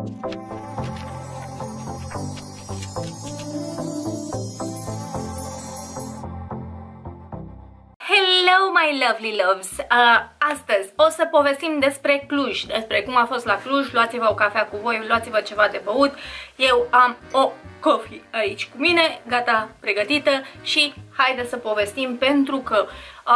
Hello my lovely loves! Astăzi o să povestim despre Cluj, despre cum a fost la Cluj. Luați-vă o cafea cu voi, luați-vă ceva de băut. Eu am o coffee aici cu mine, gata, pregătită, și haide să povestim, pentru că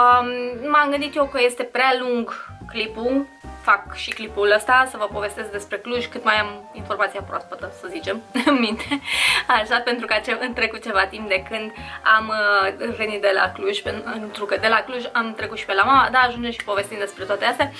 m-am gândit eu că este prea lung clipul. Fac și clipul ăsta să vă povestesc despre Cluj cât mai am informația proaspătă, să zicem, în minte. Așa, pentru că am trecut ceva timp de când am venit de la Cluj, pentru că de la Cluj am trecut și pe la mama, dar ajungem și povestim despre toate astea.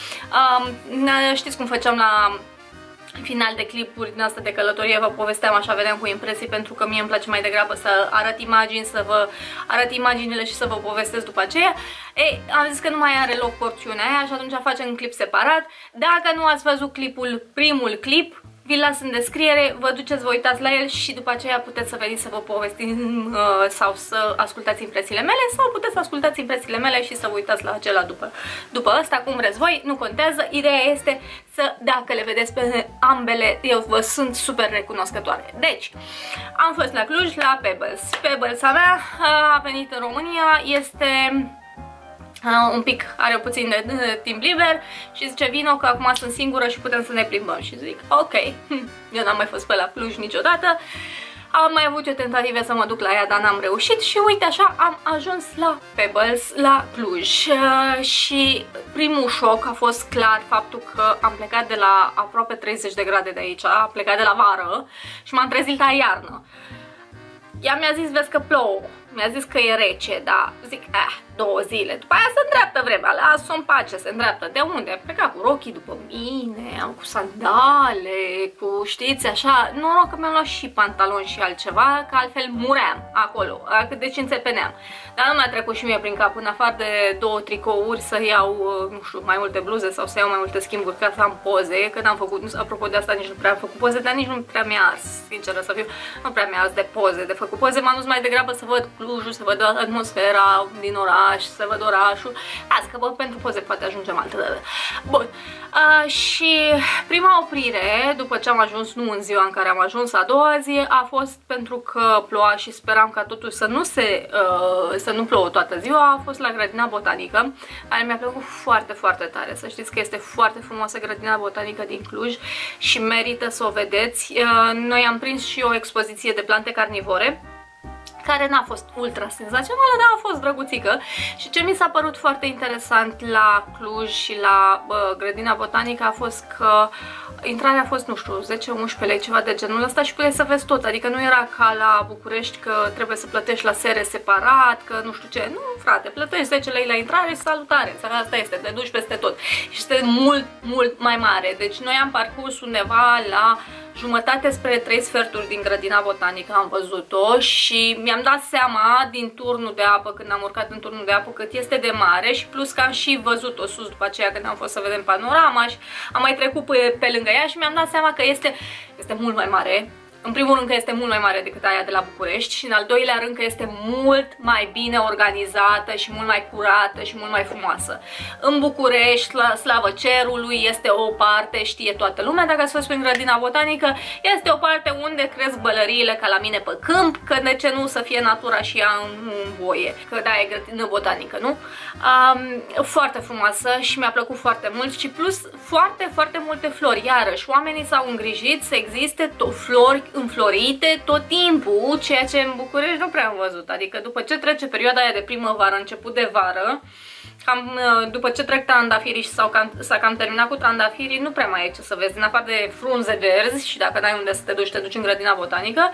Știți cum făceam la final de clipuri din asta de călătorie, vă povesteam așa, veneam cu impresii, pentru că mie îmi place mai degrabă să arăt imagini, să vă arăt imaginile și să vă povestesc după aceea. Ei, am zis că nu mai are loc porțiunea aia și atunci facem un clip separat. Dacă nu ați văzut primul clip, vi-l las în descriere, vă duceți, vă uitați la el și după aceea puteți să veniți să vă povestim sau să ascultați impresiile mele, sau puteți să ascultați impresiile mele și să vă uitați la acela după ăsta, cum vreți voi, nu contează. Ideea este să, dacă le vedeți pe ambele, eu vă sunt super recunoscătoare. Deci, am fost la Cluj, la Pebbles. Pebbles-a mea a venit în România, este un pic, are puțin de timp liber și zice vino că acum sunt singură și putem să ne plimbăm. Și zic ok, eu n-am mai fost pe la Cluj niciodată, am mai avut o tentative să mă duc la ea, dar n-am reușit și uite așa am ajuns la Pebbles, la Cluj. Și primul șoc a fost clar faptul că am plecat de la aproape 30 de grade de aici, am plecat de la vară și m-am trezit la iarnă. Ea mi-a zis, vezi că plouă, mi-a zis că e rece, dar zic, 2 zile, după aia se îndreaptă vremea, lasă-o în pace, se îndreaptă. De unde? Am plecat cu rochii după mine, am cu sandale, cu, știți, așa, noroc că mi-am luat și pantaloni și altceva, că altfel muream acolo, deci înțepeneam. Dar nu mi-a trecut și mie prin cap, în afară de 2 tricouri, să iau, nu știu, mai multe bluze sau să iau mai multe schimburi ca să am poze, că n-am făcut, apropo de asta, nici nu prea am făcut poze, dar nici nu prea mi-a ars, sinceră să fiu, nu prea mi-a ars de poze, de făcut poze, m-am dus mai degrabă să văd Clujul, să văd atmosfera din oraș, să văd orașul. Las că pentru poze poate ajungem altă dată. Bun. Și prima oprire, după ce am ajuns, nu în ziua în care am ajuns, a doua zi, a fost pentru că ploua și speram ca totuși să nu plouă toată ziua, a fost la grădina botanică, care mi-a plăcut foarte, foarte tare. Să știți că este foarte frumoasă grădina botanică din Cluj și merită să o vedeți. Noi am prins și o expoziție de plante carnivore, care n-a fost ultra senzațională, dar a fost drăguțică. Și ce mi s-a părut foarte interesant la Cluj și la grădina botanică a fost că intrarea a fost, nu știu, 10-11 lei, ceva de genul ăsta, și puteai să vezi tot. Adică nu era ca la București că trebuie să plătești la sere separat, că nu știu ce. Nu, frate, plătești 10 lei la intrare și salutare. Asta este, te duci peste tot. Și este mult, mult mai mare. Deci noi am parcurs undeva la jumătate spre 3 sferturi din grădina botanică, am văzut-o și mi-am dat seama din turnul de apă, când am urcat în turnul de apă, cât este de mare, și plus că am și văzut-o sus după aceea când am fost să vedem panorama și am mai trecut pe lângă ea și mi-am dat seama că este mult mai mare. În primul rând că este mult mai mare decât aia de la București și în al doilea rând că este mult mai bine organizată și mult mai curată și mult mai frumoasă. În București, la slavă cerului, este o parte, știe toată lumea, dacă ați fost prin grădina botanică, este o parte unde cresc bălăriile ca la mine pe câmp, că de ce nu să fie natura și ea în voie, că da, e grădină botanică, nu? Foarte frumoasă și mi-a plăcut foarte mult și plus foarte, foarte multe flori. Iarăși, oamenii s-au îngrijit să existe flori înflorite tot timpul, ceea ce în București nu prea am văzut. Adică după ce trece perioada aia de primăvară, început de vară, după ce trec trandafirii și s-a cam terminat cu trandafirii, nu prea mai ai ce să vezi, în afară de frunze verzi, și dacă n-ai unde să te duci în grădina botanică,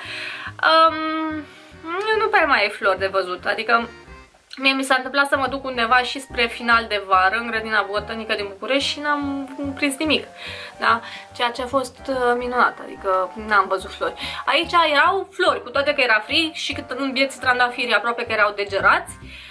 nu prea mai ai flori de văzut. Adică mie mi s-a întâmplat să mă duc undeva și spre final de vară în grădina botanică din București și n-am prins nimic, da? Ceea ce a fost minunat, adică n-am văzut flori. Aici erau flori, cu toate că era frig și cât în vieții trandafirii aproape că erau degerați,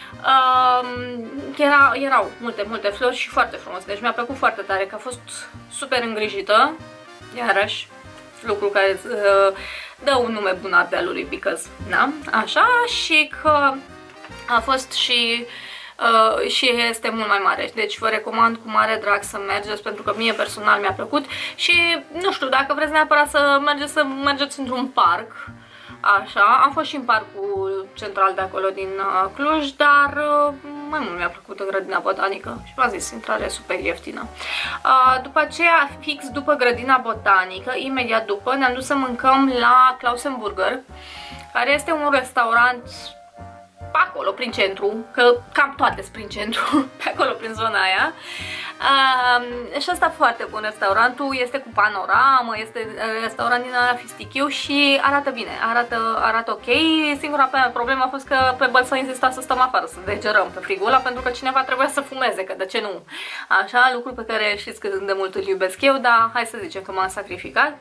erau multe flori și foarte frumos, deci mi-a plăcut foarte tare, că a fost super îngrijită, iarăși lucru care dă un nume bun ardealului, because, da? Așa, și că a fost și și este mult mai mare. Deci vă recomand cu mare drag să mergeți, pentru că mie personal mi-a plăcut și nu știu, dacă vreți neapărat să mergeți într-un parc. Așa, am fost și în parcul central de acolo din Cluj, dar mai mult mi-a plăcut în grădina botanică și v-am zis, intrarea super ieftină. După aceea, fix după grădina botanică, imediat după, ne-am dus să mâncăm la Klausenburger, care este un restaurant pe acolo, prin centru, că cam toate sunt prin centru, pe acolo, prin zona aia. Și asta foarte bun restaurantul, este cu panoramă, este restaurant din ala fistichiu și arată bine, arată ok. Singura problemă a fost că pe Bălța insista să stăm afară, să degerăm pe frigul ăla, pentru că cineva trebuia să fumeze, că de ce nu? Așa, lucru pe care știți că de mult îl iubesc eu, dar hai să zicem că m-am sacrificat.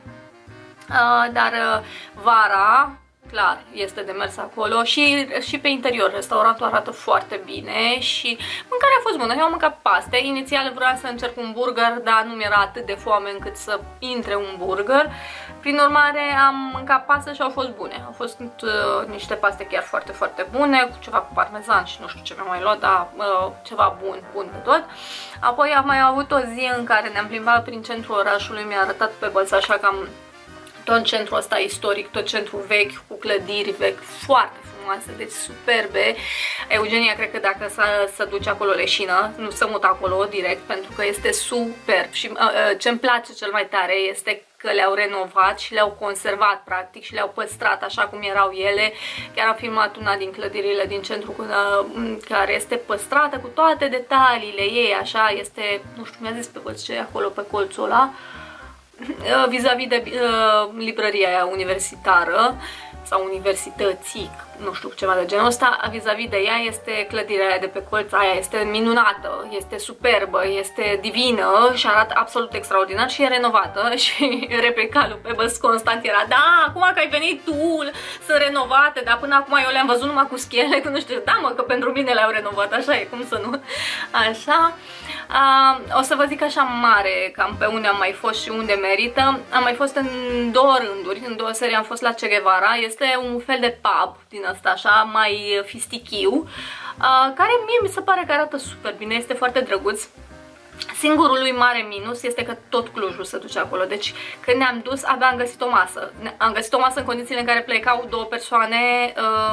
Dar vara, clar, este de mers acolo și pe interior. Restaurantul arată foarte bine și mâncarea a fost bună. Eu am mâncat paste. Inițial vreau să încerc un burger, dar nu mi-era atât de foame încât să intre un burger. Prin urmare, am mâncat paste și au fost bune. Au fost niște paste chiar foarte, foarte bune, cu ceva cu parmezan și nu știu ce mi-am mai luat, dar ceva bun de tot. Apoi am mai avut o zi în care ne-am plimbat prin centrul orașului, mi-a arătat pe Bălța, așa că am tot centrul ăsta istoric, tot centrul vechi, cu clădiri vechi, foarte frumoase, deci superbe. Eugenia cred că dacă să duce acolo leșină, nu se mută acolo direct, pentru că este superb. Și ce-mi place cel mai tare este că le-au renovat și le-au conservat practic și le-au păstrat așa cum erau ele. Chiar am filmat una din clădirile din centru care este păstrată cu toate detaliile ei, așa, este, nu știu, mi-a zis pe ce e acolo pe colțul ăla, vis-a-vis de librăria aia universitară sau universității, nu știu, ceva de genul ăsta, vis-a-vis de ea este clădirea aia de pe colț, aia este minunată, este superbă, este divină și arată absolut extraordinar și e renovată și replica lui Pebbles constant era: da, acum că ai venit tu, sunt renovate, dar până acum eu le-am văzut numai cu schele, că nu știu, da mă, că pentru mine le-au renovat, așa e, cum să nu, așa. O să vă zic așa mare cam pe unde am mai fost și unde merită. Am mai fost în două rânduri, în două serii am fost la Che Guevara, este un fel de pub din ăsta așa, mai fistichiu, care mie mi se pare că arată super bine, este foarte drăguț. Singurul lui mare minus este că tot Clujul se duce acolo, deci când ne-am dus abia am găsit o masă. Am găsit o masă în condițiile în care plecau două persoane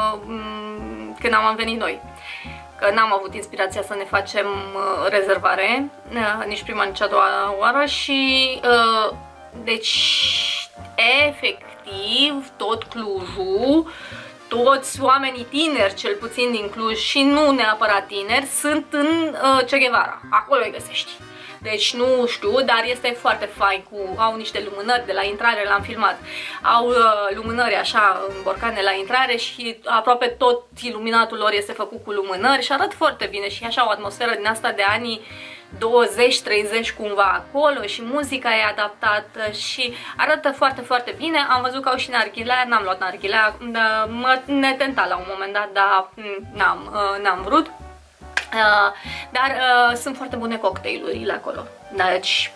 când am venit noi. Că n-am avut inspirația să ne facem rezervare, nici prima, nici a doua oară și deci efectiv tot Clujul, toți oamenii tineri, cel puțin din Cluj și nu neapărat tineri, sunt în Che Guevara, acolo îi găsești. Deci nu știu, dar este foarte fain, au niște lumânări de la intrare, l-am filmat. Au lumânări așa în borcane la intrare și aproape tot iluminatul lor este făcut cu lumânări și arată foarte bine și așa o atmosferă din asta de anii 20-30 cumva acolo și muzica e adaptată și arată foarte, foarte bine. Am văzut că au și narghilea, n-am luat narghilea, ne tenta la un moment dat, dar n-am vrut. Dar sunt foarte bune cocktailurile acolo, deci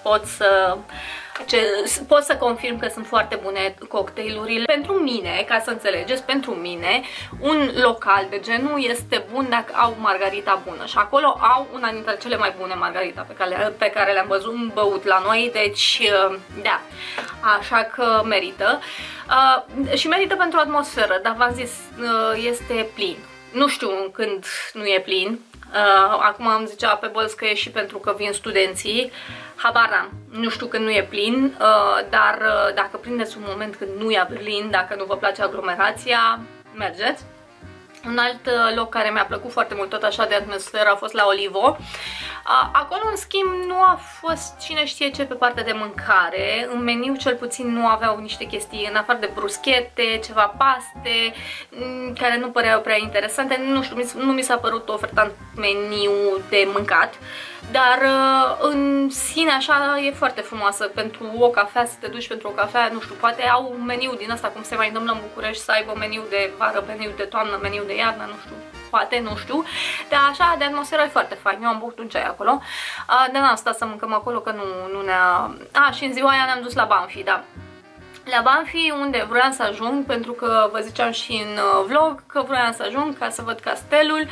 pot să confirm că sunt foarte bune cocktailurile. Pentru mine, ca să înțelegeți, pentru mine un local de genul este bun dacă au margarita bună și acolo au una dintre cele mai bune margarita pe care le-am văzut băut la noi, deci da, așa că merită. Și merită pentru atmosferă, dar v-am zis, este plin. Nu știu când nu e plin. Acum am zicea pe Bălț că e și pentru că vin studenții, habar n-am, nu știu când nu e plin, dar dacă prindeți un moment când nu e plin, dacă nu vă place aglomerația, mergeți. Un alt loc care mi-a plăcut foarte mult, tot așa de atmosferă, a fost la Olivo. Acolo, în schimb, nu a fost cine știe ce pe partea de mâncare. În meniu, cel puțin, nu aveau niște chestii, în afară de bruschete, ceva paste, care nu păreau prea interesante. Nu știu, nu mi s-a părut ofertant meniu de mâncat. Dar în sine așa e foarte frumoasă pentru o cafea, să te duci pentru o cafea, nu știu, poate au un meniu din asta, cum se mai întâmplă în București, să aibă meniu de vară, meniu de toamnă, meniu de iarnă, nu știu, poate, nu știu, dar așa de atmosferă e foarte fain. Eu am băut un ceai acolo, dar n-am stat să mâncăm acolo că nu ne-a... Și în ziua aia ne-am dus la Banfi, da. la Banfi, unde vreau să ajung, pentru că vă ziceam și în vlog că vreau să ajung ca să văd castelul.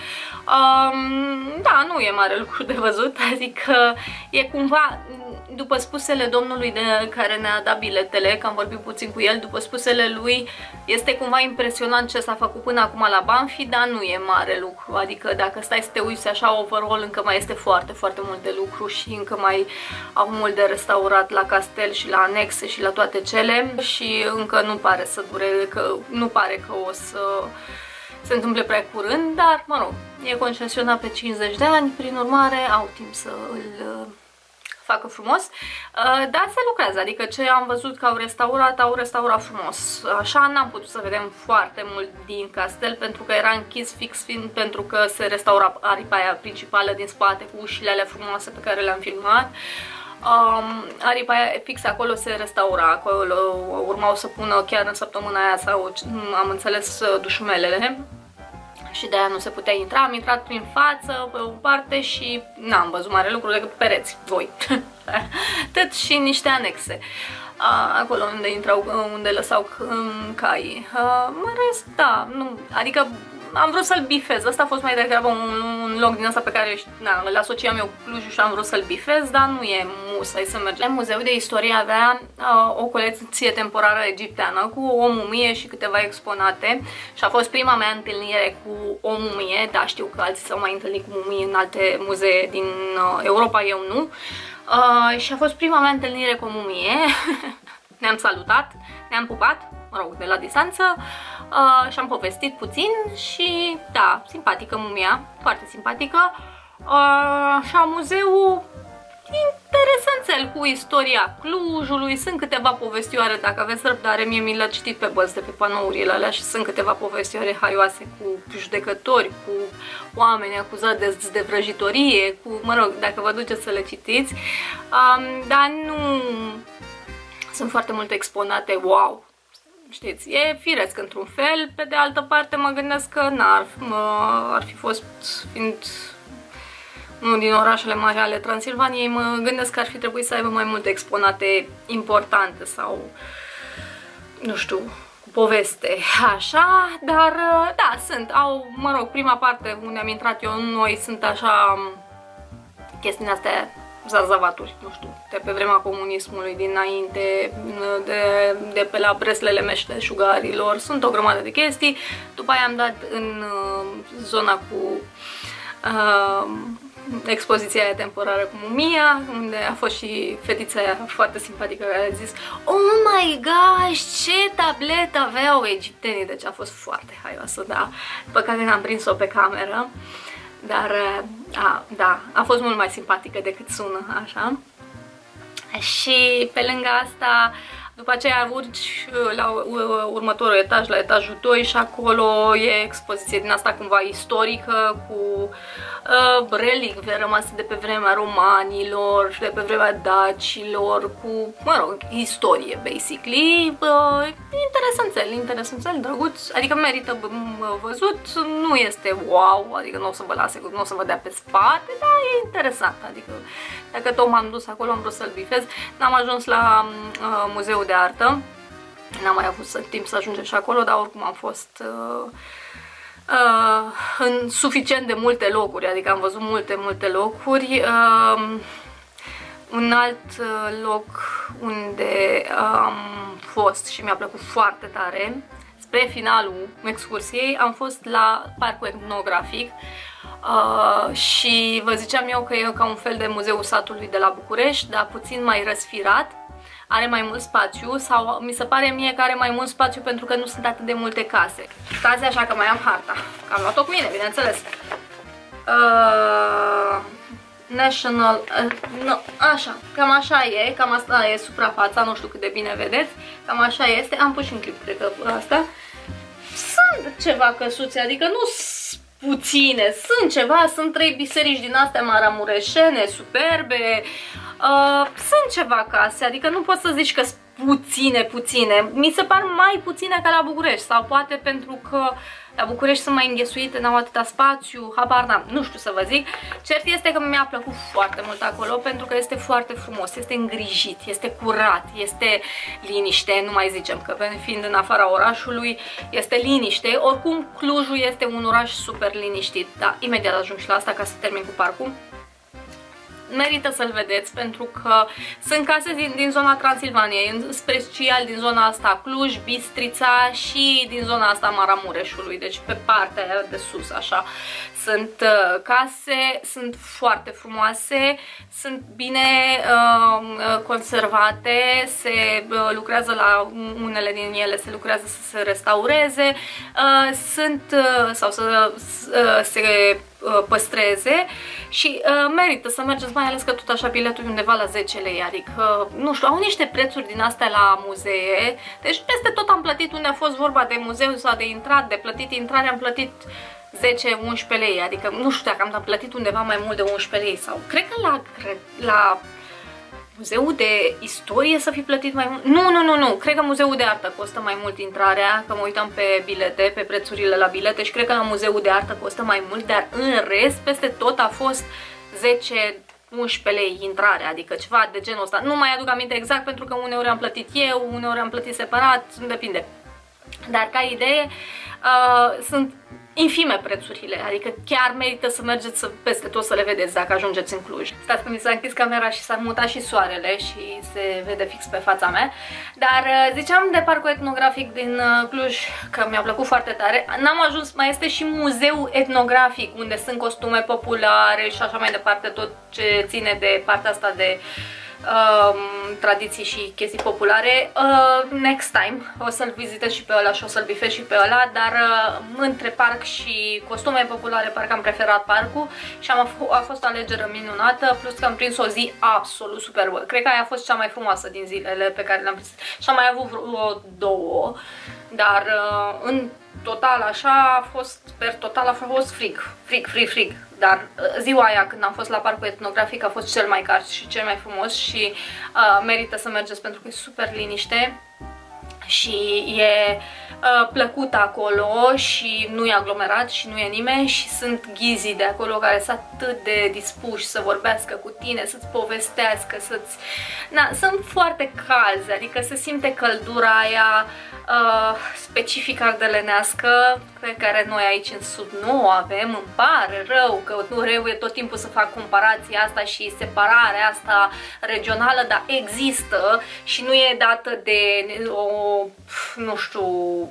Da, nu e mare lucru de văzut, adică e cumva, după spusele domnului care ne-a dat biletele, că am vorbit puțin cu el, după spusele lui, este cumva impresionant ce s-a făcut până acum la Banfi, dar nu e mare lucru, adică dacă stai să te uiți așa overall, încă mai este foarte, foarte mult de lucru și încă mai au mult de restaurat la castel și la anexe și la toate cele și încă nu pare să dureze, că nu pare că o să se întâmple prea curând, dar mă rog, e concesionat pe 50 de ani, prin urmare au timp să îl facă frumos, dar se lucrează, adică ce am văzut că au restaurat frumos. Așa n-am putut să vedem foarte mult din castel pentru că era închis fix fiind pentru că se restaura aripa aia principală din spate cu ușile alea frumoase pe care le-am filmat. Aripa aia fix acolo se restaura, acolo urmau să pună chiar în săptămâna aia sau am înțeles dușumelele și de aia nu se putea intra. Am intrat prin față pe o parte și n-am văzut mare lucru decât pereți, voi. Tot și niște anexe acolo unde intrau, unde lăsau caii. Mă rest, da, nu, adică am vrut să-l bifez. Asta a fost mai degrabă un loc din asta pe care îl asociam eu cu Clujul și am vrut să-l bifez, dar nu e musai să mergem. Muzeul de istorie avea o colecție temporară egipteană cu o mumie și câteva exponate și a fost prima mea întâlnire cu o mumie, dar știu că alții s-au mai întâlnit cu mumii în alte muzee din Europa, eu nu. Și a fost prima mea întâlnire cu o mumie. Ne-am salutat, ne-am pupat, mă rog, de la distanță și am povestit puțin și da, simpatică mumia, foarte simpatică. Și muzeul interesanțel cu istoria Clujului, sunt câteva povestioare, dacă aveți răbdare, mie mi le-a citit pe băzi de pe panourile alea și sunt câteva povestioare haioase cu judecători, cu oameni acuzați de vrăjitorie, cu, mă rog, dacă vă duceți să le citiți, dar nu sunt foarte multe exponate, wow! Știți, e firesc într-un fel, pe de altă parte mă gândesc că ar fi fost, fiind unul din orașele mari ale Transilvaniei, mă gândesc că ar fi trebuit să aibă mai multe exponate importante sau, nu știu, cu poveste, așa, dar da, mă rog, prima parte unde am intrat eu, noi sunt așa, chestiile astea, zarzavaturi, nu știu, de pe vremea comunismului dinainte, de pe la breslele meșteșugarilor, sunt o grămadă de chestii. După aia am dat în zona cu expoziția aia temporară cu mumia, unde a fost și fetița aia foarte simpatică care a zis "Oh my gosh, ce tablet aveau egiptenii", deci a fost foarte haioasă, da, după care am prins-o pe cameră. Dar, da, a fost mult mai simpatică decât sună, așa. Și pe lângă asta, după aceea urci la următorul etaj, la etajul 2 și acolo e expoziție din asta cumva istorică cu relicve rămase de pe vremea romanilor și de pe vremea dacilor, cu, mă rog, istorie, basically. Interesanțel, drăguț, adică merită văzut, nu este wow, adică nu o să vă lase, nu o să vă dea pe spate, dar e interesant, adică dacă tot m-am dus acolo, am vrut să-l bifez. N-am ajuns la muzeul de artă, n-am mai avut timp să ajungem și acolo, dar oricum am fost în suficient de multe locuri, adică am văzut multe locuri. Un alt loc unde am fost și mi-a plăcut foarte tare, spre finalul excursiei, am fost la Parcul Etnografic și vă ziceam eu că e ca un fel de muzeul satului de la București, dar puțin mai răsfirat. Are mai mult spațiu sau mi se pare mie că are mai mult spațiu pentru că nu sunt atât de multe case. Stați așa că mai am harta, că am luat-o cu mine, bineînțeles. National, no, așa, cam așa e, cam asta e suprafața, nu știu cât de bine vedeți, cam așa este, am pus și în clip, cred că asta. Sunt ceva căsuțe, adică nu puține, sunt ceva, sunt 3 biserici din astea maramureșene, superbe, sunt ceva case, adică nu poți să zici că sunt puține. Mi se par mai puține ca la București sau poate pentru că la București sunt mai înghesuite, n-au atâta spațiu, habar n-am, nu știu să vă zic. Cert este că mi-a plăcut foarte mult acolo pentru că este foarte frumos, este îngrijit, este curat, este liniște, nu mai zicem că fiind în afara orașului este liniște. Oricum Clujul este un oraș super liniștit, dar imediat ajung și la asta ca să termin cu parcul. Merită să-l vedeți pentru că sunt case din zona Transilvaniei, în special din zona asta Cluj, Bistrița și din zona asta Maramureșului, deci pe partea aia de sus așa. Sunt case, sunt foarte frumoase, sunt bine conservate, se lucrează la unele din ele, se lucrează să se restaureze, sau să se păstreze și merită să mergeți, mai ales că tot așa biletul e undeva la 10 lei, adică, nu știu, au niște prețuri din astea la muzee, deci peste tot am plătit unde a fost vorba de muzeu sau de intrat, de plătit intrare, am plătit 10-11 lei, adică nu știu dacă am plătit undeva mai mult de 11 lei sau cred că la muzeul de istorie să fi plătit mai mult. Nu, cred că muzeul de artă costă mai mult intrarea, că mă uitam pe bilete, pe prețurile la bilete și cred că la muzeul de artă costă mai mult, dar în rest peste tot a fost 10-11 lei intrarea, adică ceva de genul ăsta. Nu mai aduc aminte exact pentru că uneori am plătit eu, uneori am plătit separat, depinde. Dar ca idee sunt infime prețurile, adică chiar merită să mergeți peste tot să le vedeți dacă ajungeți în Cluj. Stați că mi s-a închis camera și s-a mutat și soarele și se vede fix pe fața mea. Dar ziceam de parcul etnografic din Cluj că mi-a plăcut foarte tare. N-am ajuns, mai este și muzeul etnografic unde sunt costume populare și așa mai departe, tot ce ține de partea asta de tradiții și chestii populare. Next time o să-l vizitez și pe ăla și o să-l bifez și pe ăla, dar între parc și costume populare parcă am preferat parcul și a fost o alegere minunată, plus că am prins o zi absolut superbă. Cred că aia a fost cea mai frumoasă din zilele pe care le-am prins și am mai avut vreo două, dar în total așa a fost, per total a fost frig, dar ziua aia când am fost la parcul etnografic a fost cel mai cald și cel mai frumos și merită să mergeți pentru că e super liniște și e plăcut acolo și nu e aglomerat și nu e nimeni și sunt ghizii de acolo care sunt atât de dispuși să vorbească cu tine, să-ți povestească, să-ți... sunt foarte calzi, adică se simte căldura aia specific ardelenească, pe care noi aici în sud nu o avem. Îmi pare rău că nu trebuie tot timpul să fac comparația asta și separarea asta regională, dar există și nu e dată de o, nu știu,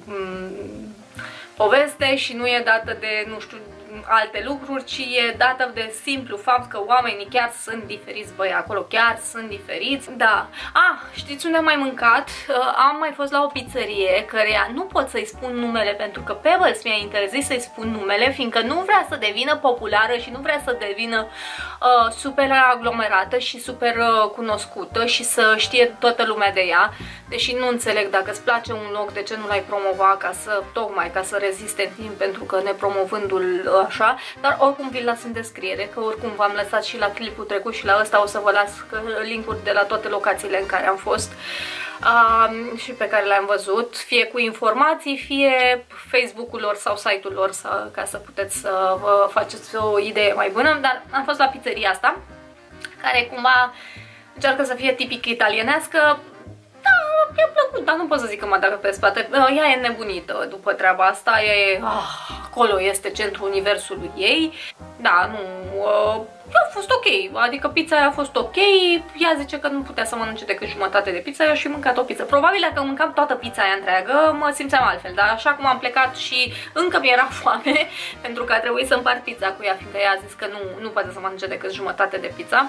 poveste și nu e dată de, nu știu, alte lucruri, ci e dată de simplu fapt că oamenii chiar sunt diferiți, băi, acolo chiar sunt diferiți. Da. Știți unde am mai mâncat? Am mai fost la o pizzerie căreia nu pot să-i spun numele pentru că Pebbles mi-a interzis să-i spun numele, fiindcă nu vrea să devină populară și nu vrea să devină super aglomerată și super cunoscută și să știe toată lumea de ea. Deși nu înțeleg, dacă îți place un loc, de ce nu l-ai promova tocmai ca să reziste în timp, pentru că nepromovându-l așa, dar oricum vi-l las în descriere, că oricum v-am lăsat și la clipul trecut și la ăsta o să vă las link-uri de la toate locațiile în care am fost și pe care le-am văzut, fie cu informații, fie Facebook-ul lor sau site-ul lor, ca să puteți să vă faceți o idee mai bună, dar am fost la pizzeria asta, care cumva încearcă să fie tipic italienească. Mi-a plăcut, dar nu pot să zic că mă dă pe spate. Ea e nebunită după treaba asta, acolo este centrul universului ei. Da, nu, a fost ok, adică pizza aia a fost ok, ea zice că nu putea să mănânce decât jumătate de pizza, eu și mâncat o pizza. Probabil dacă mâncam toată pizza aia întreagă, mă simțeam altfel, dar așa cum am plecat și încă mi-era foame, pentru că a trebuit să împart pizza cu ea, fiindcă ea a zis că nu poate să mănânce decât jumătate de pizza.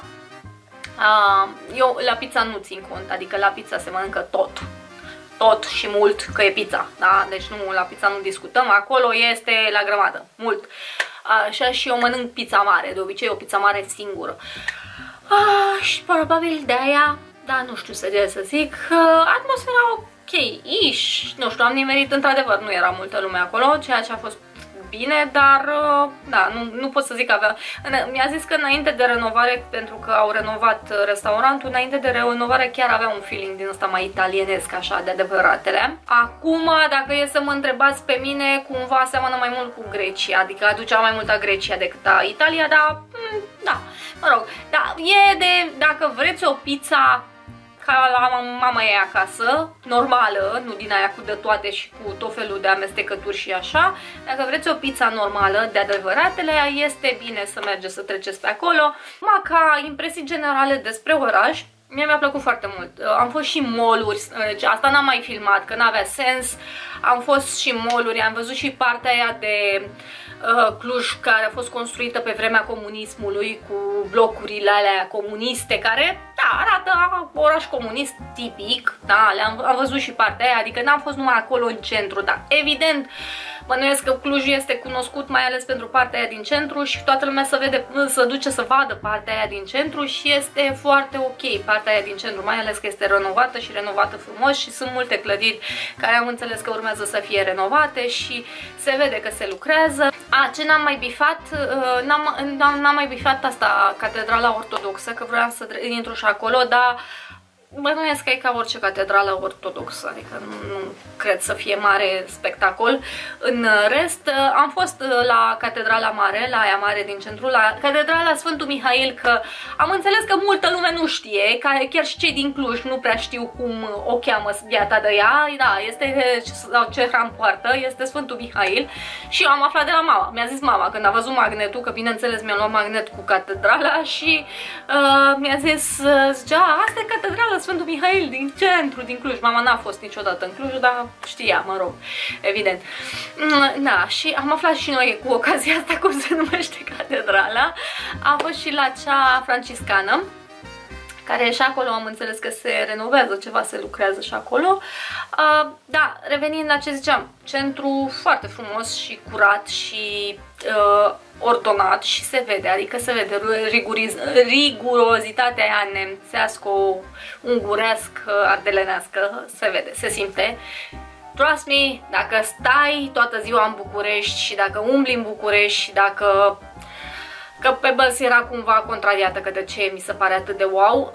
Eu la pizza nu țin cont, adică la pizza se mănâncă tot și mult, că e pizza, da? Deci nu, la pizza nu discutăm, acolo este la grămadă, mult. Așa și eu mănânc pizza mare, de obicei o pizza mare singură. Și probabil de aia, da, nu știu să zic, atmosfera ok-ish, nu știu, am nimerit, într-adevăr nu era multă lume acolo, ceea ce a fost bine, dar da, nu pot să zic că avea... Mi-a zis că înainte de renovare, pentru că au renovat restaurantul, înainte de renovare chiar avea un feeling din ăsta mai italienesc, așa, de adevăratele. Acum, dacă e să mă întrebați pe mine, cumva seamănă mai mult cu Grecia, adică aducea mai mult a Grecia decât a Italia, dar da, mă rog, da, e de, dacă vreți o pizza ca la mama ei acasă, normală, nu din aia cu de toate și cu tot felul de amestecături și așa. Dacă vreți o pizza normală, de adevăratele, este bine să mergeți să treceți pe acolo. Ca impresii generale despre oraș, mie mi-a plăcut foarte mult. Am fost și mall-uri, deci asta n-am mai filmat, că n-avea sens. Am fost și mall-uri, am văzut și partea aia de Cluj, care a fost construită pe vremea comunismului, cu blocurile alea comuniste, care, da, arată oraș comunist tipic, da, am văzut și partea aia, adică n-am fost numai acolo în centru, dar evident, bănuiesc că Clujul este cunoscut mai ales pentru partea aia din centru și toată lumea să duce să vadă partea aia din centru și este foarte ok partea aia din centru, mai ales că este renovată și renovată frumos și sunt multe clădiri care am înțeles că urmează să fie renovate și se vede că se lucrează. Ce n-am mai bifat? N-am mai bifat asta, Catedrala Ortodoxă, că vreau să intru și acolo, dar bănuiesc că e ca orice catedrală ortodoxă, adică nu cred să fie mare spectacol. În rest, am fost la Catedrala Mare, la aia mare din centru, la Catedrala Sfântul Mihail, că am înțeles că multă lume nu știe, chiar și cei din Cluj nu prea știu cum o cheamă biata de ea, da, este, sau ce hram poartă, este Sfântul Mihail și eu am aflat de la mama, mi-a zis mama când a văzut magnetul, că bineînțeles mi-a luat magnet cu catedrala și mi-a zis, zicea, asta e catedrala Sfântul Mihail din centru, din Cluj. Mama n-a fost niciodată în Cluj, dar știa, mă rog, evident. Da, și am aflat și noi cu ocazia asta cum se numește catedrala. Am fost și la cea franciscană, care și acolo am înțeles că se renovează ceva, se lucrează și acolo. Da, revenind la ce ziceam, centru foarte frumos și curat și ordonat și se vede, adică se vede rigurozitatea aia nemțească, ungurească, ardelenească, se vede, se simte. Trust me, dacă stai toată ziua în București și dacă umbli în București și dacă... Că pe Băls era cumva contrariată că de ce mi se pare atât de wow,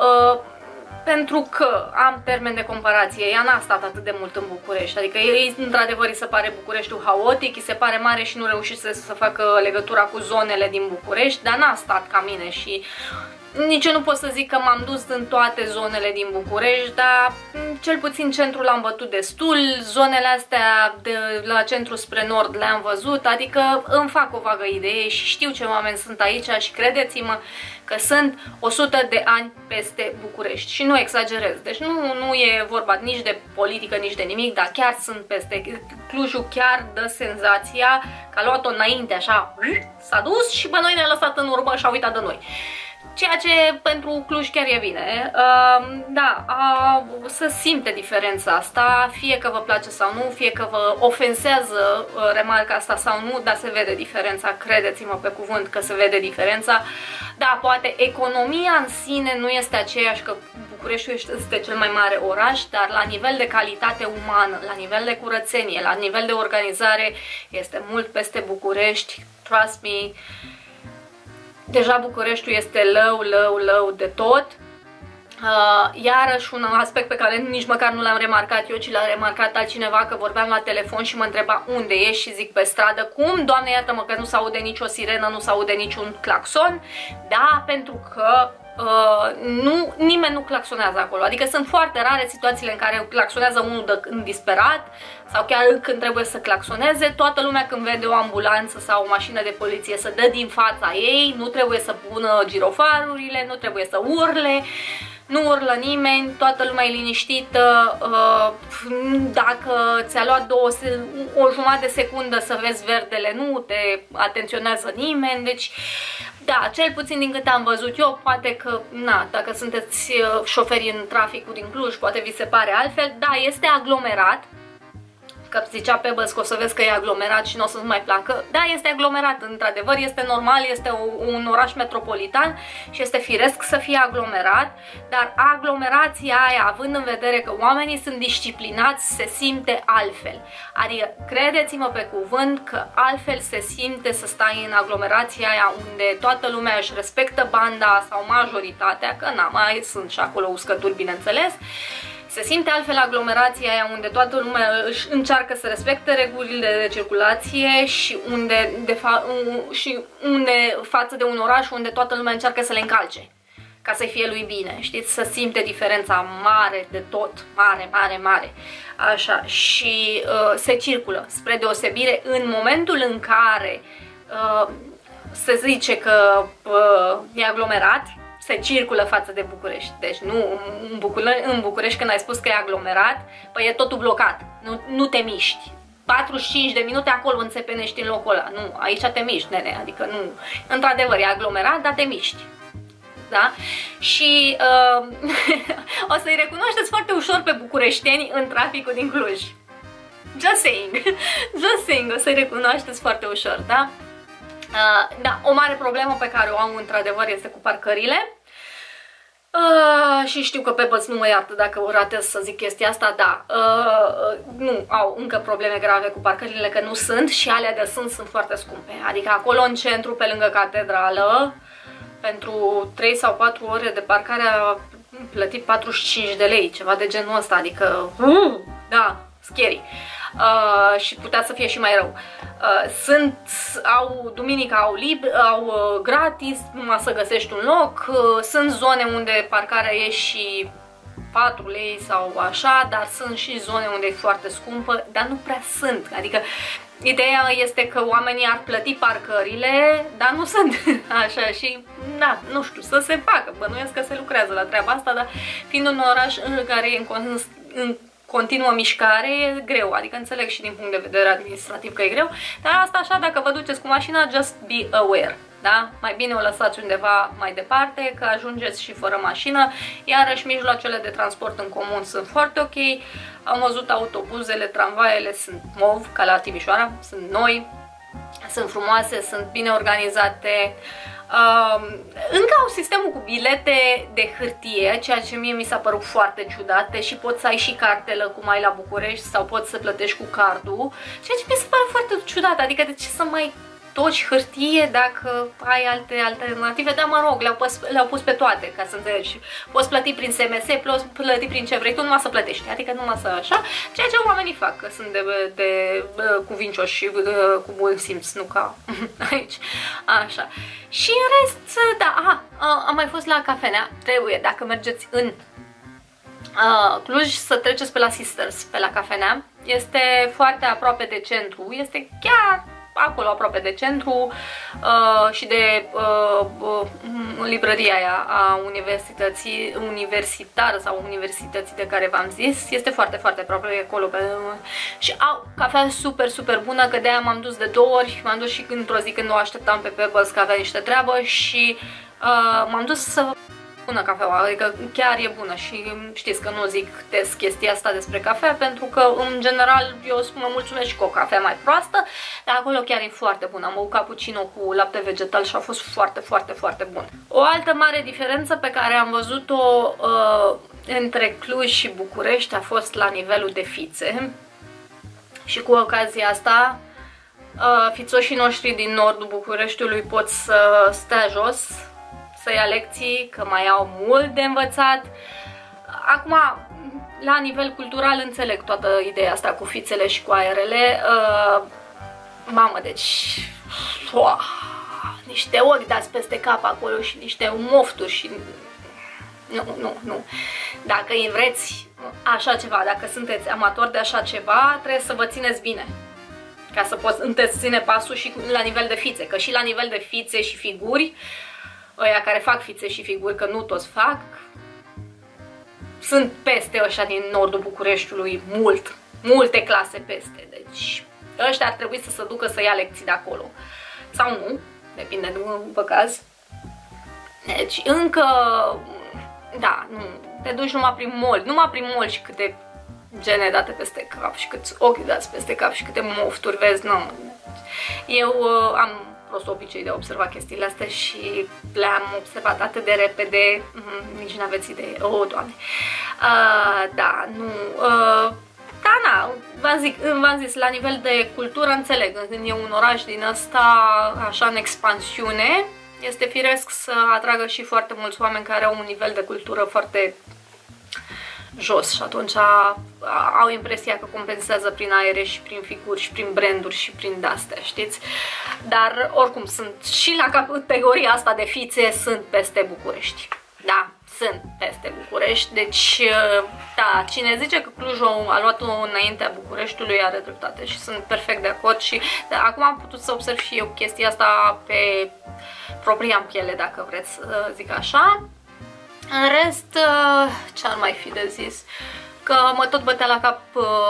pentru că am termen de comparație, ea n-a stat atât de mult în București, adică ei într-adevăr îi se pare Bucureștiul haotic, îi se pare mare și nu reușește să facă legătura cu zonele din București, dar n-a stat ca mine și nici eu nu pot să zic că m-am dus în toate zonele din București, dar cel puțin centrul l-am bătut destul, zonele astea de la centru spre nord le-am văzut, adică îmi fac o vagă idee și știu ce oameni sunt aici și credeți-mă că sunt 100 de ani peste București și nu exagerez, deci nu e vorba nici de politică, nici de nimic, dar chiar sunt peste. Clujul chiar dă senzația că a luat-o înainte, așa, s-a dus și pe noi ne-a lăsat în urmă și a uitat de noi. Ceea ce pentru Cluj chiar e bine. Da, să simte diferența asta, fie că vă place sau nu, fie că vă ofensează remarca asta sau nu, dar se vede diferența, credeți-mă pe cuvânt că se vede diferența. Da, poate economia în sine nu este aceeași, că Bucureștiul este cel mai mare oraș, dar la nivel de calitate umană, la nivel de curățenie, la nivel de organizare, este mult peste București, trust me. Deja Bucureștiul este lău de tot. Iarăși un aspect pe care nici măcar nu l-am remarcat eu, ci l-a remarcat altcineva, că vorbeam la telefon și mă întreba unde ești și zic pe stradă. Cum? Doamne iartă-mă că nu se aude nicio sirenă, nu se aude niciun claxon. Da, pentru că nimeni nu claxonează acolo, adică sunt foarte rare situațiile în care claxonează unul în disperat sau chiar când trebuie să claxoneze. Toată lumea când vede o ambulanță sau o mașină de poliție să dă din fața ei, nu trebuie să pună girofarurile, nu trebuie să urle, nu urlă nimeni, toată lumea e liniștită. Dacă ți-a luat o jumătate de secundă să vezi verdele, nu te atenționează nimeni, deci da, cel puțin din câte am văzut eu, poate că, na, dacă sunteți șoferi în traficul din Cluj, poate vi se pare altfel, da, este aglomerat, că zicea Pebbles că o să vezi că e aglomerat și nu o să-ți mai placă. Da, este aglomerat, într-adevăr, este normal, este un oraș metropolitan și este firesc să fie aglomerat, dar aglomerația aia, având în vedere că oamenii sunt disciplinați, se simte altfel. Adică, credeți-mă pe cuvânt că altfel se simte să stai în aglomerația aia unde toată lumea își respectă banda sau majoritatea, că mai sunt și acolo uscături, bineînțeles. Se simte altfel aglomerația aia unde toată lumea își încearcă să respecte regulile de circulație și unde față de un oraș unde toată lumea încearcă să le încalce ca să-i fie lui bine, știți? Să simte diferența mare de tot, mare. Așa, și se circulă, spre deosebire în momentul în care se zice că e aglomerat, se circulă față de București. Deci nu în București când ai spus că e aglomerat, păi e totul blocat. Nu te miști. 45 de minute acolo înțepenești în locul ăla. Nu, aici te miști, nene. Adică nu. Într-adevăr, e aglomerat, dar te miști. Da? Și o să-i recunoașteți foarte ușor pe bucureșteni în traficul din Cluj. Just saying, o să-i recunoașteți foarte ușor, da? Da, o mare problemă pe care o am într-adevăr este cu parcările. Și știu că Pebbles nu mă iartă dacă o ratez să zic chestia asta, da, nu au încă probleme grave cu parcările, că nu sunt și alea de sunt foarte scumpe. Adică acolo în centru, pe lângă catedrală, pentru 3 sau 4 ore de parcare a plătit 45 de lei, ceva de genul ăsta, adică, da, scary. Și putea să fie și mai rău. Duminica au gratis, numai să găsești un loc. Sunt zone unde parcarea e și 4 lei sau așa, dar sunt și zone unde e foarte scumpă, dar nu prea sunt. Adică ideea este că oamenii ar plăti parcările, dar nu sunt așa și, da, nu știu, să se facă. Bănuiesc că se lucrează la treaba asta, dar fiind un oraș în care e în continuă mișcare, e greu, adică înțeleg și din punct de vedere administrativ că e greu, dar asta așa, dacă vă duceți cu mașina, just be aware, da? Mai bine o lăsați undeva mai departe, că ajungeți și fără mașină, iarăși mijloacele de transport în comun sunt foarte ok, am văzut autobuzele, tramvaiele sunt mov, ca la Timișoara, sunt noi, sunt frumoase, sunt bine organizate. Încă au sistemul cu bilete de hârtie, ceea ce mie mi s-a părut foarte ciudat, și poți să ai și cartelă cum ai la București sau poți să plătești cu cardul, ceea ce mi se pare foarte ciudat, adică de ce să mai toci hârtie dacă ai alte alternative, dar mă rog, le-au pus pe toate, ca să înțelegi. Poți plăti prin SMS, poți plăti prin ce vrei tu, numai să plătești, adică numai să așa, ceea ce oamenii fac, că sunt de cuvincioși și cu bun simț, nu ca aici, așa. Și în rest, da, am mai fost la cafenea, trebuie, dacă mergeți în Cluj, să treceți pe la Sisters, pe la cafenea, este foarte aproape de centru, este chiar acolo aproape de centru și de librăria aia a universitară sau universității de care v-am zis, este foarte, foarte aproape acolo și au cafea super, super bună, că de-aia m-am dus de 2 ori, m-am dus și într-o zi când o așteptam pe Pebbles că avea niște treabă și m-am dus să bună cafeaua, adică chiar e bună și știți că nu zic des chestia asta despre cafea pentru că în general eu mă mulțumesc și cu o cafea mai proastă, dar acolo chiar e foarte bună. Am băut cappuccino cu lapte vegetal și a fost foarte, foarte, foarte bun. O altă mare diferență pe care am văzut-o între Cluj și București a fost la nivelul de fițe și cu ocazia asta fițoșii noștri din nordul Bucureștiului pot să stea jos, să ia lecții, că mai au mult de învățat. Acum, la nivel cultural, înțeleg toată ideea asta cu fițele și cu aerele. Mamă, deci... niște ochi dați peste cap acolo și niște mofturi și... Nu. Dacă vreți așa ceva, dacă sunteți amatori de așa ceva, trebuie să vă țineți bine. Ca să puteți ține pasul și la nivel de fițe. Că și la nivel de fițe și figuri, ăia care fac fițe și figuri, că nu toți fac, sunt peste ăștia din nordul Bucureștiului, multe clase peste. Deci ăștia ar trebui să se ducă să ia lecții de acolo. Sau nu, depinde după caz. Deci încă, da, nu, te duci numai prin mall și câte gene date peste cap și câți ochi dați peste cap și câte mofturi vezi, nu. Eu am prost obicei de a observa chestiile astea și le-am observat atât de repede, nici n-aveți idee. Oh, Doamne! Da, nu... Da, na, v-am zis, la nivel de cultură înțeleg, când e un oraș din ăsta așa în expansiune, este firesc să atragă și foarte mulți oameni care au un nivel de cultură foarte jos și atunci au impresia că compensează prin aere și prin figuri și prin branduri și prin de-astea, știți? Dar oricum sunt și la categoria asta de fițe, sunt peste București. Da, sunt peste București, deci da, cine zice că Clujul a luat-o înaintea Bucureștiului are dreptate și sunt perfect de acord și da, acum am putut să observ și eu chestia asta pe propria piele, dacă vreți să zic așa. În rest, ce ar mai fi de zis? Că mă tot bătea la cap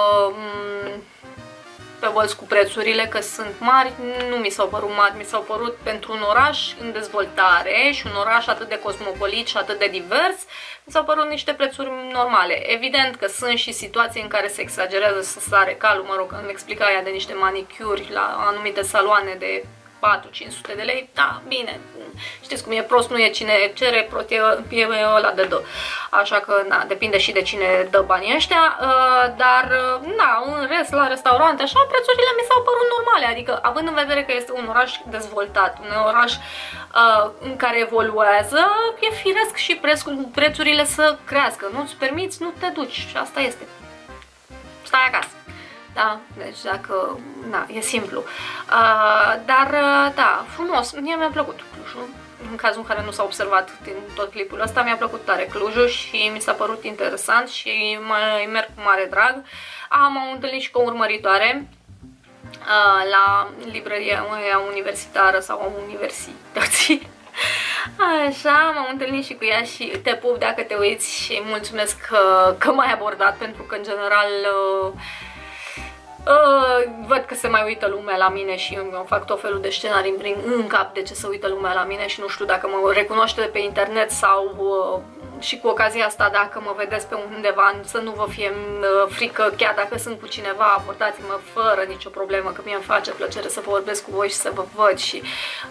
pe bălți cu prețurile, că sunt mari, nu mi s-au părut mari, mi s-au părut pentru un oraș în dezvoltare și un oraș atât de cosmopolit și atât de divers, mi s-au părut niște prețuri normale. Evident că sunt și situații în care se exagerează, să sare calul, mă rog, îmi explica ea de niște manicuri la anumite saloane de 400-500 de lei, da, bine, știți cum e, prost nu e cine cere, prost e ăla de dă. Așa că, na, depinde și de cine dă banii ăștia, dar, na, în rest, la restaurante, așa, prețurile mi s-au părut normale, adică, având în vedere că este un oraș dezvoltat, un oraș în care evoluează, e firesc și prețurile să crească, nu-ți permiți, nu te duci și asta este. Stai acasă. Da, deci dacă, na, e simplu. Dar, da, frumos, mie mi-a plăcut Clujul. În cazul în care nu s-a observat din tot clipul ăsta, mi-a plăcut tare Clujul și mi s-a părut interesant și merg cu mare drag. M-am întâlnit și cu o urmăritoare la librăria universitară sau a universității. Așa, m-am întâlnit și cu ea și te pup dacă te uiți și mulțumesc că m-ai abordat, pentru că, în general, văd că se mai uită lumea la mine și eu fac tot felul de scenarii în cap de ce se uită lumea la mine și nu știu dacă mă recunoaște pe internet sau și cu ocazia asta, dacă mă vedeți pe undeva, să nu vă fie frică, chiar dacă sunt cu cineva, abordați-mă fără nicio problemă, că mie îmi face plăcere să vorbesc cu voi și să vă văd și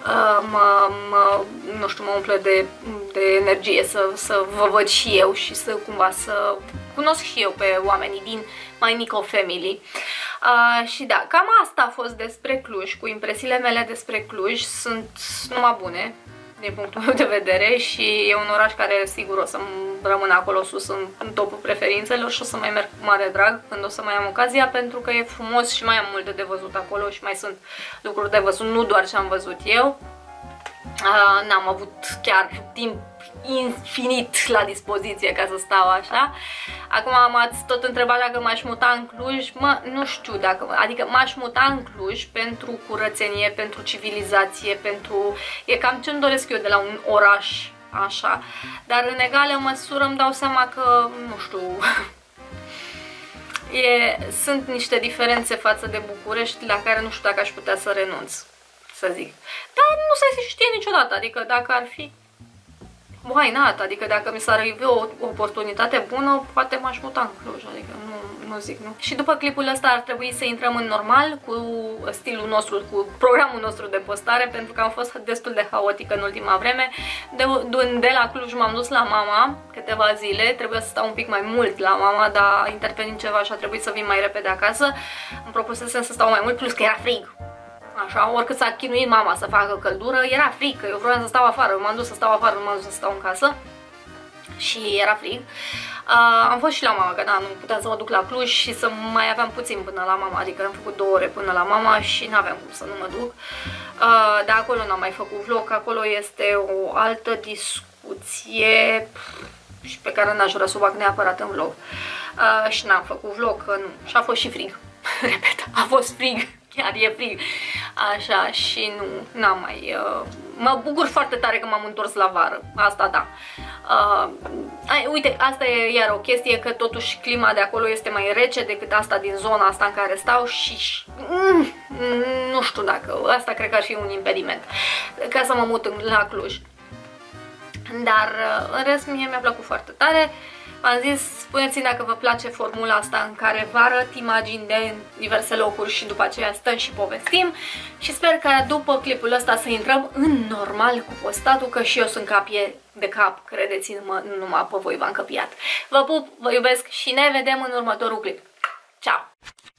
nu știu, mă umple de energie să vă văd și eu și să cumva să cunosc și eu pe oamenii din My Nico Family. Și da, cam asta a fost despre Cluj, cu impresiile mele despre Cluj, sunt numai bune din punctul meu de vedere și e un oraș care sigur o să rămână acolo sus în topul preferințelor și o să mai merg cu mare drag când o să mai am ocazia, pentru că e frumos și mai am multe de văzut acolo și mai sunt lucruri de văzut, nu doar ce am văzut eu. N-am avut chiar timp infinit la dispoziție ca să stau așa. Acum m-ați tot întrebat dacă m-aș muta în Cluj. Nu știu dacă, adică m-aș muta în Cluj pentru curățenie, pentru civilizație, pentru... E cam ce-mi doresc eu de la un oraș, așa. Dar în egală măsură îmi dau seama că, nu știu... sunt niște diferențe față de București la care nu știu dacă aș putea să renunț, să zic. Dar nu se știe niciodată, adică dacă ar fi why not? Adică dacă mi s-ar ivi o oportunitate bună, poate m-aș muta în Cluj, adică nu zic nu. Și după clipul ăsta ar trebui să intrăm în normal cu stilul nostru, cu programul nostru de postare, pentru că am fost destul de haotică în ultima vreme. De la Cluj m-am dus la mama câteva zile, trebuia să stau un pic mai mult la mama, dar a intervenit ceva și a trebuit să vin mai repede acasă. Îmi propusesem să stau mai mult, plus că era frig. Așa, oricât s-a chinuit mama să facă căldură, era frig, că eu vreau să stau afară, m-am dus să stau afară, nu m-am dus să stau în casă și era frig. Am fost și la mama, că da, nu puteam să mă duc la Cluj și să mai aveam puțin până la mama, adică am făcut 2 ore până la mama și n-aveam cum să nu mă duc. Dar acolo n-am mai făcut vlog, acolo este o altă discuție și pe care n-aș vrea să o bag neapărat în vlog. Și n-am făcut vlog, că nu, și a fost și frig. Repet, a fost frig. Chiar e frig, așa, și n-am mai... mă bucur foarte tare că m-am întors la vară, asta da. Uite, asta e iar o chestie, că totuși clima de acolo este mai rece decât asta din zona asta în care stau și... nu știu dacă, asta cred că ar fi un impediment ca să mă mut la Cluj. Dar în rest mie mi-a plăcut foarte tare. V-am zis, spuneți-mi dacă vă place formula asta în care vă arăt imagini de diverse locuri și după aceea stăm și povestim. Și sper că după clipul ăsta să intrăm în normal cu postatul, că și eu sunt capie de cap, credeți-mă, nu numai pe voi v-am căpiat. Vă pup, vă iubesc și ne vedem în următorul clip. Ciao!